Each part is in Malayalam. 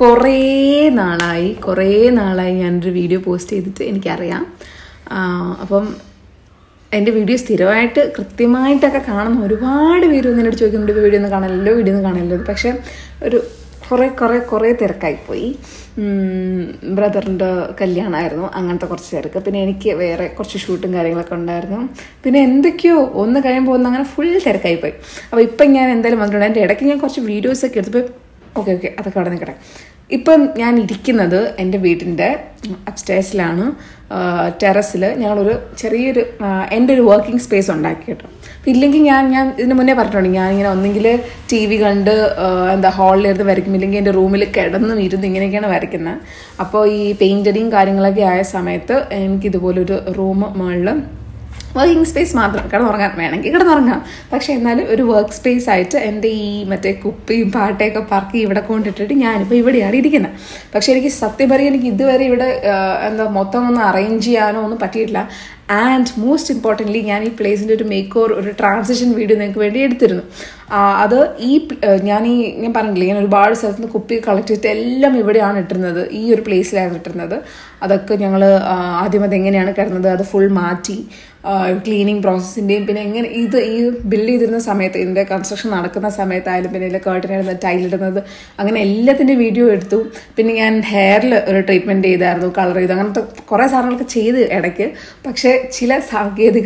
കുറേ നാളായി ഞാനൊരു വീഡിയോ പോസ്റ്റ് ചെയ്തിട്ട് എനിക്കറിയാം. അപ്പം എൻ്റെ വീഡിയോ സ്ഥിരമായിട്ട് കൃത്യമായിട്ടൊക്കെ കാണുന്ന ഒരുപാട് പേര് എന്നോട് ചോദിക്കുന്നുണ്ട്, വീഡിയോ ഒന്നും കാണല്ലോ. പക്ഷേ ഒരു കുറേ തിരക്കായിപ്പോയി. ബ്രദറിൻ്റെ കല്യാണമായിരുന്നു, അങ്ങനത്തെ കുറച്ച് തിരക്ക്. പിന്നെ എനിക്ക് വേറെ കുറച്ച് ഷൂട്ടും കാര്യങ്ങളൊക്കെ ഉണ്ടായിരുന്നു. പിന്നെ എന്തൊക്കെയോ ഒന്ന് കഴിയുമ്പോൾ അങ്ങനെ ഫുൾ തിരക്കായിപ്പോയി. അപ്പോൾ ഇപ്പം ഞാൻ എന്തായാലും വന്നിട്ടുണ്ട്. എൻ്റെ ഇടയ്ക്ക് ഞാൻ കുറച്ച് വീഡിയോസൊക്കെ എടുത്തപ്പോൾ ഓക്കെ അതൊക്കെ അവിടെ നിൽക്കട്ടെ. ഇപ്പം ഞാൻ ഇരിക്കുന്നത് എൻ്റെ വീട്ടിൻ്റെ അപ്സ്റ്റേഴ്സിലാണ്, ടെറസിൽ. ഞങ്ങളൊരു ചെറിയൊരു എൻ്റെ ഒരു വർക്കിംഗ് സ്പേസ് ഉണ്ടാക്കി കേട്ടോ. ഇല്ലെങ്കിൽ ഞാൻ ഇതിന് മുന്നേ പറഞ്ഞിട്ടുണ്ട്, ഞാനിങ്ങനെ ഒന്നെങ്കിൽ TV കണ്ട് ഹാളിലിരുന്ന് വരയ്ക്കും, ഇല്ലെങ്കിൽ എൻ്റെ റൂമിൽ കിടന്നും ഇരുന്ന് ഇങ്ങനെയൊക്കെയാണ് വരയ്ക്കുന്നത്. അപ്പോൾ ഈ പെയിൻറ്റടിങ് കാര്യങ്ങളൊക്കെ ആയ സമയത്ത് എനിക്കിതുപോലൊരു റൂം മുകളിൽ വർക്കിംഗ് സ്പേസ് മാത്രം, വേണമെങ്കിൽ കിടന്നുറങ്ങാം, പക്ഷേ എന്നാലും ഒരു വർക്ക് സ്പേസ് ആയിട്ട് എൻ്റെ ഈ മറ്റേ കുപ്പിയും പാട്ടയൊക്കെ പറക്കി ഇവിടെ കൊണ്ടിട്ടിട്ട് ഞാനിപ്പോൾ ഇവിടെയാണ് ഇരിക്കുന്നത്. പക്ഷേ എനിക്ക് സത്യം പറയാൻ എനിക്ക് ഇതുവരെ ഇവിടെ മൊത്തം ഒന്ന് അറേഞ്ച് ചെയ്യാനോ ഒന്നും പറ്റിയിട്ടില്ല. ആൻഡ് മോസ്റ്റ് ഇമ്പോർട്ടൻ്റ്ലി ഞാൻ ഈ പ്ലേസിൻ്റെ ഒരു മേക്കോവർ, ഒരു ട്രാൻസിഷൻ വീഡിയോ നിങ്ങൾക്ക് വേണ്ടി എടുത്തിരുന്നു. അത് ഞാൻ പറഞ്ഞില്ലേ, ഞാൻ ഒരുപാട് സ്ഥലത്ത് നിന്ന് കുപ്പി കളക്ട് ചെയ്തിട്ട് എല്ലാം ഇവിടെയാണ് ഇട്ടിരുന്നത്, ഈ ഒരു പ്ലേസിലാണ് ഇട്ടിരുന്നത്. അതൊക്കെ ഞങ്ങൾ ആദ്യം അതെങ്ങനെയാണ് കിടന്നത് അത് ഫുൾ മാറ്റി, ക്ലീനിങ് പ്രോസസ്സിൻ്റെയും പിന്നെ എങ്ങനെ ഈ ബിൽഡ് ചെയ്തിരുന്ന സമയത്ത്, ഇതിൻ്റെ കൺസ്ട്രക്ഷൻ നടക്കുന്ന സമയത്തായാലും പിന്നെ ഇതിൽ കേർട്ടനിടുന്നത്, ടൈലിടുന്നത്, അങ്ങനെ എല്ലാത്തിൻ്റെ വീഡിയോ എടുത്തു. പിന്നെ ഞാൻ ഹെയറിൽ ഒരു ട്രീറ്റ്മെൻറ്റ് ചെയ്തായിരുന്നു, കളർ ചെയ്തു, അങ്ങനത്തെ കുറേ സാധനങ്ങളൊക്കെ ചെയ്ത് ഇടയ്ക്ക്. പക്ഷേ ചില സാങ്കേതിക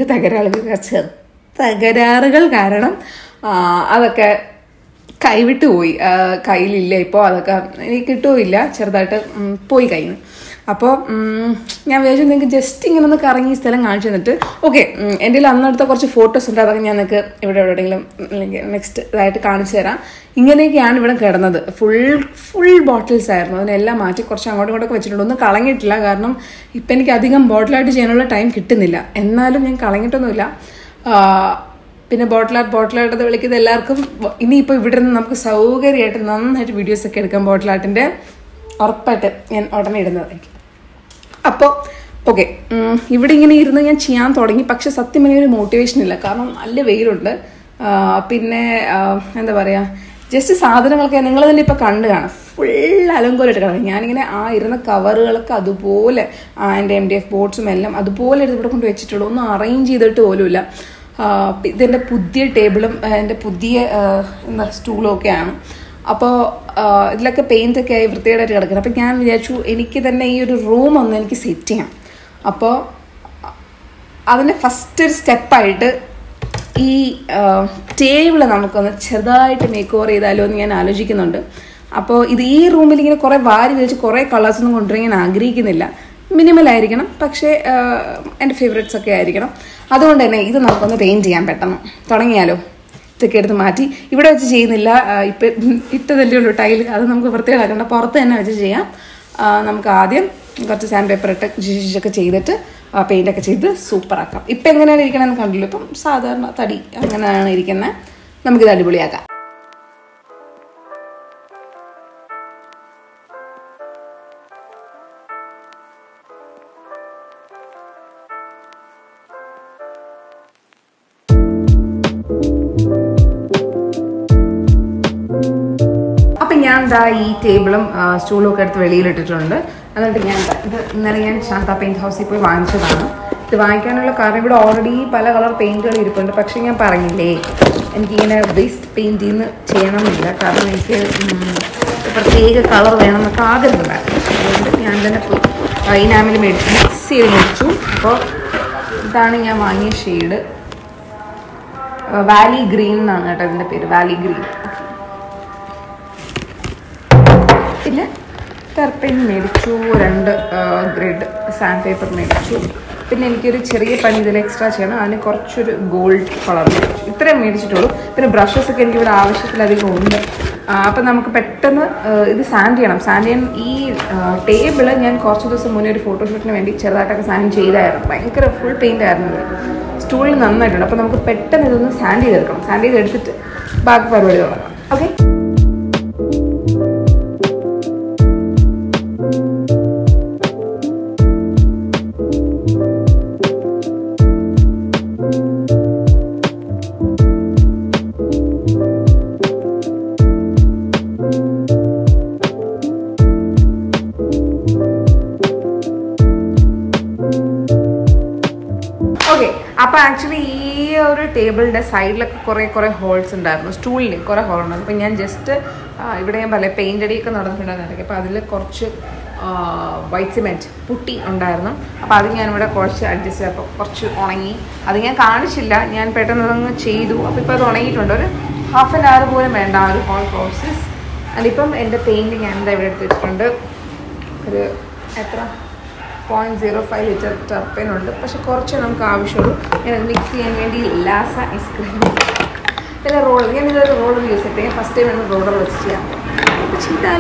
തകരാറുകൾ കാരണം അതൊക്കെ കൈവിട്ടു പോയി. കയ്യിലില്ല ഇപ്പോൾ, അതൊക്കെ എനിക്ക് കിട്ടുകയില്ല, ചെറുതായിട്ട് പോയി കയ്യിൽ നിന്ന്. അപ്പോൾ ഞാൻ വിചാരിച്ചു നിങ്ങൾക്ക് ജസ്റ്റ് ഇങ്ങനെ ഒന്ന് കറങ്ങി ഈ സ്ഥലം കാണിച്ചു തന്നിട്ട്, ഓക്കെ എൻ്റെ അന്നെടുത്ത കുറച്ച് ഫോട്ടോസ് ഉണ്ട്, അതൊക്കെ ഞാൻ നിങ്ങൾക്ക് എവിടെയെങ്കിലും അല്ലെങ്കിൽ നെക്സ്റ്റ് ഇതായിട്ട് കാണിച്ചു തരാം. ഇങ്ങനെയൊക്കെയാണ് ഇവിടെ കിടന്നത്. ഫുൾ ബോട്ടിൽസ് ആയിരുന്നു. അതിനെല്ലാം മാറ്റി കുറച്ച് അങ്ങോട്ടും ഇങ്ങോട്ടൊക്കെ വെച്ചിട്ടുണ്ട്. ഒന്നും കളഞ്ഞിട്ടില്ല, കാരണം ഇപ്പം എനിക്ക് അധികം ബോട്ടിലായിട്ട് ചെയ്യാനുള്ള ടൈം കിട്ടുന്നില്ല. എന്നാലും ഞാൻ കളഞ്ഞിട്ടൊന്നുമില്ല. പിന്നെ ബോട്ടിലായിട്ടത് വിളിക്കുന്നത് എല്ലാവർക്കും ഇനിയിപ്പോൾ ഇവിടെ നിന്ന് നമുക്ക് സൗകര്യമായിട്ട് നന്നായിട്ട് വീഡിയോസൊക്കെ എടുക്കാം. ബോട്ടിലാട്ടിൻ്റെ ഉറപ്പായിട്ട് ഞാൻ ഉടനെ ഇടുന്നതായിരിക്കും. അപ്പോൾ ഓക്കെ, ഇവിടെ ഇങ്ങനെ ഇരുന്ന് ഞാൻ ചെയ്യാൻ തുടങ്ങി. പക്ഷെ സത്യം പറഞ്ഞാൽ ഒരു മോട്ടിവേഷൻ ഇല്ല, കാരണം നല്ല വെയിലുണ്ട്. പിന്നെ എന്താ പറയുക, ജസ്റ്റ് സാധനങ്ങളൊക്കെ നിങ്ങൾ തന്നെ ഇപ്പോൾ കണ്ടു കാണാം, ഫുൾ അലങ്കോലമായിട്ട് കാണാം. ഞാനിങ്ങനെ ഇരുന്ന കവറുകളൊക്കെ അതുപോലെ എൻ്റെ MDF ബോട്ട്സും എല്ലാം അതുപോലെ ഇവിടെ കൊണ്ട് വെച്ചിട്ടുള്ളൂ, ഒന്നും അറേഞ്ച് ചെയ്തിട്ട് പോലുമില്ല. ഇതെൻ്റെ പുതിയ ടേബിളും എൻ്റെ പുതിയ സ്റ്റൂളും ഒക്കെയാണ്. അപ്പോൾ ഇതിലൊക്കെ പെയിൻ്റൊക്കെ ആയി വൃത്തികേടായിട്ട് കിടക്കുന്നത്. അപ്പോൾ ഞാൻ വിചാരിച്ചു എനിക്ക് തന്നെ ഈ ഒരു റൂം ഒന്ന് എനിക്ക് സെറ്റ് ചെയ്യാം. അപ്പോൾ അതിൻ്റെ ഫസ്റ്റ് ഒരു സ്റ്റെപ്പായിട്ട് ഈ ടേബിൾ നമുക്കൊന്ന് ചെറുതായിട്ട് മേക്ക് ഓവർ ചെയ്താലോ എന്ന് ഞാൻ ആലോചിക്കുന്നുണ്ട്. അപ്പോൾ ഈ റൂമിൽ ഇങ്ങനെ കുറേ വാരി വെച്ച് കുറേ കളേഴ്സൊന്നും കൊണ്ടുവരാൻ ഞാൻ ആഗ്രഹിക്കുന്നില്ല. മിനിമലായിരിക്കണം, പക്ഷേ എൻ്റെ ഫേവറേറ്റ്സ് ഒക്കെ ആയിരിക്കണം. അതുകൊണ്ട് തന്നെ ഇത് നമുക്കൊന്ന് പെയിൻറ്റ് ചെയ്യാൻ പെട്ടെന്ന് തുടങ്ങിയാലോ. ഇതൊക്കെ എടുത്ത് മാറ്റി ഇവിടെ വെച്ച് ചെയ്യുന്നില്ല, ഇപ്പം ഇട്ടതല്ലേ ഉള്ളൂ ടൈൽ, അത് നമുക്ക് വൃത്തികളാക്കണ്ട, പുറത്ത് തന്നെ വെച്ച് ചെയ്യാം. നമുക്ക് ആദ്യം കുറച്ച് സാൻഡ് പേപ്പർ ഇട്ട് ജിജൊക്കെ ചെയ്തിട്ട് പെയിൻ്റൊക്കെ ചെയ്ത് സൂപ്പറാക്കാം. ഇപ്പം എങ്ങനെയാണ് ഇരിക്കണമെന്ന് കണ്ടല്ലോ, ഇപ്പം സാധാരണ തടി അങ്ങനെയാണ് ഇരിക്കുന്നത്. നമുക്കിത് അടിപൊളിയാക്കാം. ഞാൻ ഈ ടേബിളും സ്റ്റൂളും ഒക്കെ എടുത്ത് വെളിയിലിട്ടിട്ടുണ്ട്. എന്നിട്ട് ഇത് ഇന്നലെ ഞാൻ ശാന്ത പെയിൻറ്റ് ഹൗസിൽ പോയി വാങ്ങിച്ചതാണ്. ഇത് വാങ്ങിക്കാനുള്ള കാരണം ഇവിടെ ഓൾറെഡി പല കളർ പെയിൻറ്റുകൾ ഇരിപ്പുണ്ട്. പക്ഷേ ഞാൻ പറഞ്ഞില്ലേ, എനിക്കിങ്ങനെ വേസ്റ്റ് പെയിൻറ്റിൽ നിന്ന് ചെയ്യണമെന്നില്ല, കാരണം എനിക്ക് പ്രത്യേക കളർ വേണമെന്നൊക്കെ ആഗ്രഹമുണ്ടായിരുന്നു. അതുകൊണ്ട് ഞാൻ തന്നെ പോയി ഇനാമിൽ മിക്സ് ചെയ്ത് മേടിച്ചു. അപ്പോൾ ഇതാണ് ഞാൻ വാങ്ങിയ ഷെയ്ഡ്, വാലി ഗ്രീൻ എന്നാണ് കേട്ടോ ഇതിൻ്റെ പേര്, വാലി ഗ്രീൻ. പിന്നെ ടെർപ്പൈൻ മേടിച്ചു, 2 ഗ്രിഡ് സാൻഡ് പേപ്പർ മേടിച്ചു. പിന്നെ എനിക്കൊരു ചെറിയ പണി ഇതിൽ എക്സ്ട്രാ ചെയ്യണം, അതിന് കുറച്ചൊരു ഗോൾഡ് കളർ മേടിച്ചു. ഇത്രയും മേടിച്ചിട്ടുള്ളൂ. പിന്നെ ബ്രഷസൊക്കെ എനിക്കിവിടെ ആവശ്യത്തിലധികം ഉണ്ട്. അപ്പം നമുക്ക് പെട്ടെന്ന് ഇത് സാൻഡ് ചെയ്യണം. സാൻഡ് ചെയ്യാൻ ഈ ടേബിള് ഞാൻ കുറച്ച് ദിവസം മുന്നേ ഒരു ഫോട്ടോഷൂട്ടിന് വേണ്ടി ചെറുതായിട്ടൊക്കെ സാൻഡ് ചെയ്തായിരുന്നു. ഭയങ്കര ഫുൾ പെയിൻ്റ് ആയിരുന്നു ഇത്. സ്റ്റൂളിൽ നന്നായിട്ടുണ്ട്. അപ്പോൾ നമുക്ക് പെട്ടെന്ന് ഇതൊന്ന് സാൻഡ് ചെയ്തെടുക്കണം. സാൻഡ് ചെയ്തെടുത്തിട്ട് ബാക്കി പരിപാടി തുടങ്ങാം. ഓക്കെ, അപ്പോൾ ആക്ച്വലി ഈ ഒരു ടേബിളിൻ്റെ സൈഡിലൊക്കെ കുറേ ഹോൾസ് ഉണ്ടായിരുന്നു, സ്റ്റൂളിന് കുറേ ഹോൾ ഉണ്ടായിരുന്നു. അപ്പോൾ ഞാൻ ജസ്റ്റ് ഇവിടെ ഞാൻ പറയാം പെയിൻ്റ് അടിയൊക്കെ നടന്നിട്ടുണ്ടായിരുന്നു. അപ്പോൾ അതിൽ കുറച്ച് വൈറ്റ് സിമെൻറ്റ് പുട്ടി ഉണ്ടായിരുന്നു. അപ്പോൾ അത് ഞാനിവിടെ കുറച്ച് അഡ്ജസ്റ്റ് ചെയ്തപ്പോൾ കുറച്ച് ഉണങ്ങി. അത് ഞാൻ കാണിച്ചില്ല, ഞാൻ പെട്ടെന്ന് അതങ്ങ് ചെയ്തു. അപ്പോൾ ഇപ്പോൾ അത് ഉണങ്ങിയിട്ടുണ്ട്. ഒരു ഹാഫ് ആൻ അവർ പോലും വേണ്ട ആ ഒരു ഹോൾ പ്രോസസ്. അതിപ്പം എൻ്റെ പെയിൻറ്റ് ഞാൻ എന്താ ഇവിടെ എടുത്ത് വെച്ചിട്ടുണ്ട്. ഒരു എത്ര 0.05 ലിറ്റർ ടർപ്പൈനുണ്ട്. പക്ഷെ കുറച്ച് നമുക്ക് ആവശ്യമുള്ളൂ. ഞാനത് മിക്സ് ചെയ്യാൻ വേണ്ടി ലാസ ഐസ്ക്രീം പിന്നെ റോളർ, ഞാൻ ഇതൊരു റോളർ യൂസ് ചെയ്തിട്ട് ഞാൻ ഫസ്റ്റ് ടൈം റോളർ വെച്ച് ചെയ്യാം. അപ്പോൾ ചെയ്താലും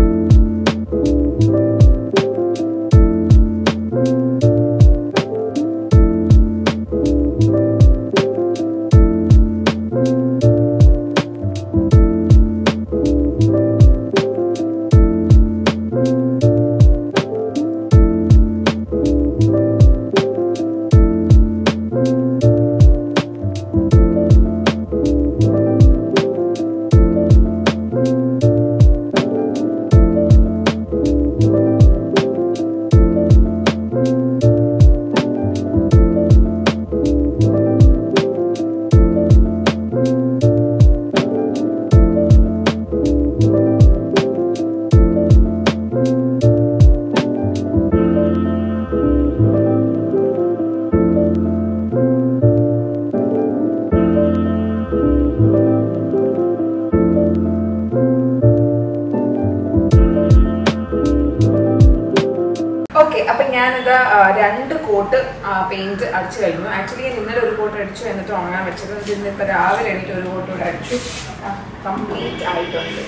ഞാനിത് 2 കോട്ട് പെയിന്റ് അടിച്ചു കഴിഞ്ഞു. ആക്ച്വലി ഞാൻ ഇന്നലെ ഒരു കോട്ട് അടിച്ചു, എന്നിട്ട് ഉണങ്ങാൻ വെച്ചത്. ഇന്നിപ്പോൾ രാവിലെ എണീറ്റ് ഒരു കോട്ട് കൂടെ അടിച്ചു. കംപ്ലീറ്റ് ആയിട്ടുണ്ട്.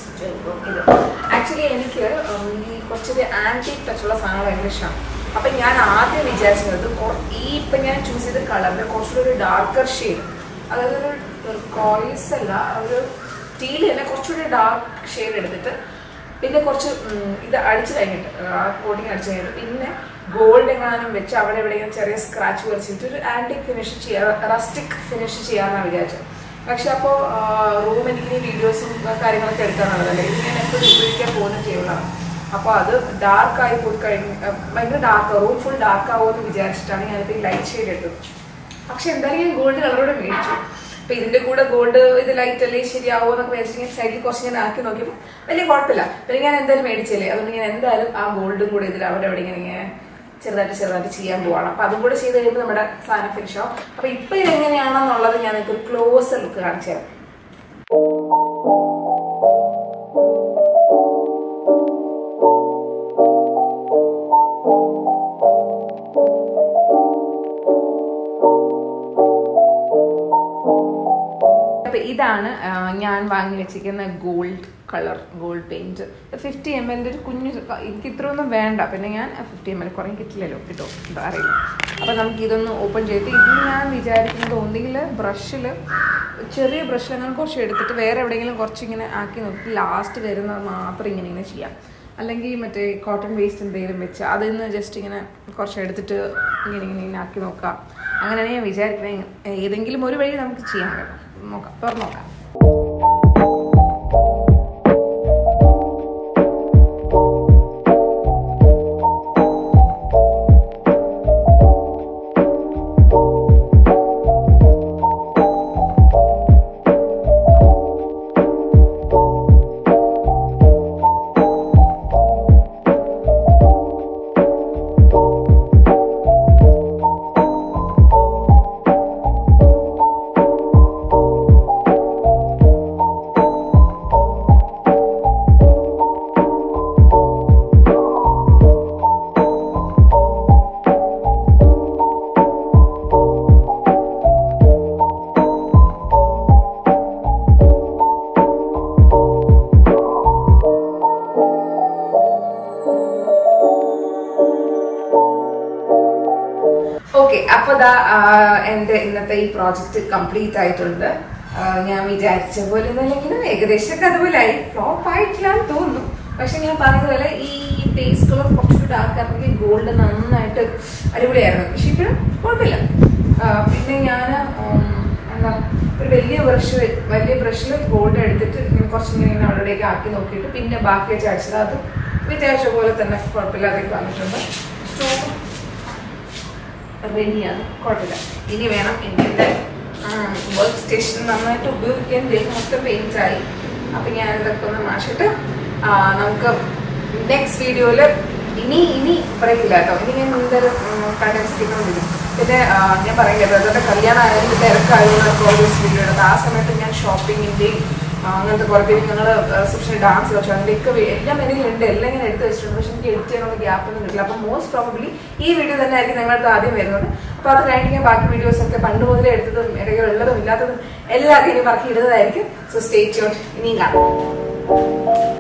ഇത് ആക്ച്വലി എനിക്ക് ഈ കുറച്ചൊരു ആൻറ്റിക് ടച്ചുള്ള സാധനങ്ങൾ ഭയങ്കര ഇഷ്ടമാണ്. അപ്പം ഞാൻ ആദ്യം വിചാരിച്ചത് ഈ ഇപ്പം ഞാൻ ചൂസ് ചെയ്ത കളറിൽ കുറച്ചുകൂടി ഒരു ഡാർക്കർ ഷെയ്ഡ്, അതായത് ഒരു കോയിൽസ് അല്ല, ഒരു ടീൽ തന്നെ കുറച്ചുകൂടി ഡാർക്ക് ഷെയ്ഡ് എടുത്തിട്ട് പിന്നെ കുറച്ച് ഇത് അടിച്ചു കഴിഞ്ഞിട്ട് ആ കോട്ടിങ് അടിച്ചു കഴിഞ്ഞിട്ട് പിന്നെ ഗോൾഡ് എങ്ങാനും വെച്ച് അവിടെ എവിടെയെങ്കിലും ചെറിയ സ്ക്രാച്ച് വരച്ചിട്ട് ഒരു ആൻറ്റിക് ഫിനിഷ് ചെയ്യാം, റസ്റ്റിക് ഫിനിഷ് ചെയ്യാമെന്നാണ് വിചാരിച്ചത്. പക്ഷെ അപ്പോൾ റൂം എനിക്ക് വീഡിയോസും കാര്യങ്ങളൊക്കെ എടുക്കാനുള്ളതല്ലേ, ഇത് ഞാൻ എപ്പോഴും ഉപയോഗിക്കാൻ പോകുന്ന ടേബിളാണ്. അപ്പോൾ അത് ഡാർക്കായി പോയി കഴിഞ്ഞ് ഭയങ്കര ഡാർക്ക്, റൂം ഫുൾ ഡാർക്ക് ആവുമെന്ന് വിചാരിച്ചിട്ടാണ് ഞാനിപ്പോൾ ഈ ലൈറ്റ് ഷെയ്ഡ് എടുത്തത്. പക്ഷെ എന്തായാലും ഞാൻ ഗോൾഡ് കളറോടെ മേടിച്ചു. അപ്പോൾ ഇതിൻ്റെ കൂടെ ഗോൾഡ് ഇത് ലൈറ്റ് അല്ലേ ശരിയാവോ എന്നൊക്കെ വിചാരിച്ചിട്ട് സൈഡിൽ കുറച്ച് ഞാൻ ആക്കി നോക്കിയപ്പോൾ വലിയ കുഴപ്പമില്ല. പിന്നെ ഞാൻ എന്തായാലും മേടിച്ചില്ലേ, അതുകൊണ്ട് ഞാൻ എന്തായാലും ആ ഗോൾഡും കൂടെ ഇതിൽ അവിടെ എവിടെ ഇങ്ങനെ ചെറുതായിട്ട് ചെയ്യാൻ പോവാണ്. അപ്പോൾ അതും കൂടെ ചെയ്ത് കഴിയുമ്പോൾ നമ്മുടെ സാധനം ഫിനിഷ് ആവും. അപ്പോൾ ഇപ്പോൾ ഇതെങ്ങനെയാണെന്നുള്ളത് ഞാൻ നിങ്ങൾക്ക് ഒരു ക്ലോസ് ലുക്ക് കാണിച്ചു തരാം. ഇതാണ് ഞാൻ വാങ്ങി വെച്ചിരിക്കുന്ന gold colour gold paint. 50 ml ഒരു കുഞ്ഞു, എനിക്ക് ഇത്രയൊന്നും വേണ്ട. പിന്നെ ഞാൻ 50 ml കുറേ കിട്ടില്ലല്ലോ, കിട്ടുമോ എന്താ അറിയില്ല. അപ്പോൾ നമുക്ക് ഇതൊന്ന് ഓപ്പൺ ചെയ്ത് ഇതിൽ ഞാൻ വിചാരിക്കുന്നത് ഒന്നുകിൽ ബ്രഷിൽ ചെറിയ ബ്രഷിൽ അങ്ങനെ കുറച്ച് എടുത്തിട്ട് വേറെ എവിടെയെങ്കിലും കുറച്ചിങ്ങനെ ആക്കി നോക്കി ലാസ്റ്റ് വരുന്നത് മാത്രം ഇങ്ങനെ ചെയ്യാം. അല്ലെങ്കിൽ മറ്റേ കോട്ടൺ വേസ്റ്റ് എന്തെങ്കിലും വെച്ച് അതിൽ നിന്ന് ജസ്റ്റ് ഇങ്ങനെ കുറച്ച് എടുത്തിട്ട് ഇങ്ങനെ ആക്കി നോക്കാം. അങ്ങനെയാണ് ഞാൻ വിചാരിക്കുന്നത്. ഏതെങ്കിലും ഒരു വഴി നമുക്ക് ചെയ്യാൻ കേട്ടോ, നോക്കാം, തുറന്നു നോക്കാം. അപ്പോൾ എൻ്റെ ഇന്നത്തെ ഈ പ്രോജക്റ്റ് കംപ്ലീറ്റ് ആയിട്ടുണ്ട്. ഞാൻ വിചാരിച്ച പോലെ ഒന്നുമില്ലെങ്കിലും ഏകദേശമൊക്കെ അതുപോലെ ആയി. ഫ്ലോപ്പ് ആയിട്ടില്ലാന്ന് തോന്നുന്നു. പക്ഷെ ഞാൻ പറഞ്ഞതുപോലെ ഈ ബേസ് കളർ കുറച്ചുകൂടി ഡാർക്ക് ആണെങ്കിൽ ഗോൾഡ് നന്നായിട്ട് അടിപൊളിയായിരുന്നു. പക്ഷെ ഇപ്പോഴും കുഴപ്പമില്ല. പിന്നെ ഞാൻ എന്താ ഒരു വലിയ ബ്രഷിൽ ഗോൾഡ് എടുത്തിട്ട് കുറച്ചിങ്ങനെ അവിടേക്ക് ആക്കി നോക്കിയിട്ട് പിന്നെ ബാക്കി വെച്ച് അടിച്ചത് അത് വിചാരിച്ച പോലെ തന്നെ കുഴപ്പമില്ലാതെ വന്നിട്ടുണ്ട്. റെഡിയാണ്, കുഴപ്പമില്ല. ഇനി വേണം എൻ്റെ വർക്ക് സ്റ്റേഷൻ നന്നായിട്ട് ഉപയോഗിക്കാൻ മൊത്തം പെയിന്റ് ആയി. അപ്പൊ ഞാൻ ഇതൊക്കെ ഒന്ന് മാഷിട്ട് നമുക്ക് നെക്സ്റ്റ് വീഡിയോയില് ഇനി പറയില്ല കേട്ടോ. ഇനി ഞാൻ എന്തായാലും കണ്ടൻസിക്കൊണ്ടിരിക്കും. പിന്നെ ഞാൻ പറയില്ല, ബ്രദറിന്റെ കല്യാണം ആയതിന്റെ തിരക്കായതുകൊണ്ട് പ്രോഗ്രസ് വീഡിയോ എടുത്ത് ആ സമയത്ത് ഞാൻ ഷോപ്പിങ്ങിന്റെയും അങ്ങനത്തെ കുറെ പേര് ഞങ്ങൾ റിസപ്ഷനിൽ ഡാൻസ് കളിച്ചു. അതിൻ്റെയൊക്കെ എല്ലാം മെനയിലുണ്ട്, എല്ലാം ഇങ്ങനെ എടുത്ത് വെച്ചിട്ടുണ്ട്. പക്ഷെ എനിക്ക് എഡിറ്റ് ചെയ്യാനുള്ള ഗ്യാപ്പ് ഒന്നും കിട്ടില്ല. അപ്പം മോസ്റ്റ് പ്രോബബ്ലി ഈ വീഡിയോ തന്നെ ആയിരിക്കും നിങ്ങളുടെ ആദ്യം വരുന്നത്. അപ്പൊ അത് കഴിഞ്ഞ് ഞാൻ ബാക്കി വീഡിയോസ് ഒക്കെ പണ്ട് മുതലേ എടുത്തതും ഇടയ്ക്ക് ഉള്ളതും ഇല്ലാത്തതും എല്ലാവർക്കും ഇനി പറക്കി ഇടുന്നതായിരിക്കും. So stay tuned. ഇനിയും കാണാം.